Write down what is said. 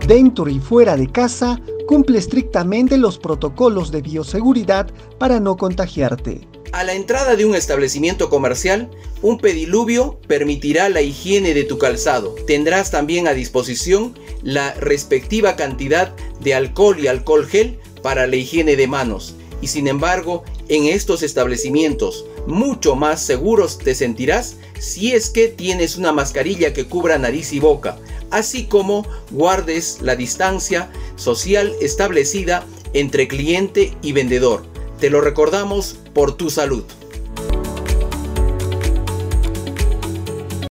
Dentro y fuera de casa, cumple estrictamente los protocolos de bioseguridad para no contagiarte. A la entrada de un establecimiento comercial, un pediluvio permitirá la higiene de tu calzado. Tendrás también a disposición la respectiva cantidad de alcohol y alcohol gel para la higiene de manos. Y sin embargo, en estos establecimientos mucho más seguros te sentirás si es que tienes una mascarilla que cubra nariz y boca, así como guardes la distancia social establecida entre cliente y vendedor. Te lo recordamos por tu salud.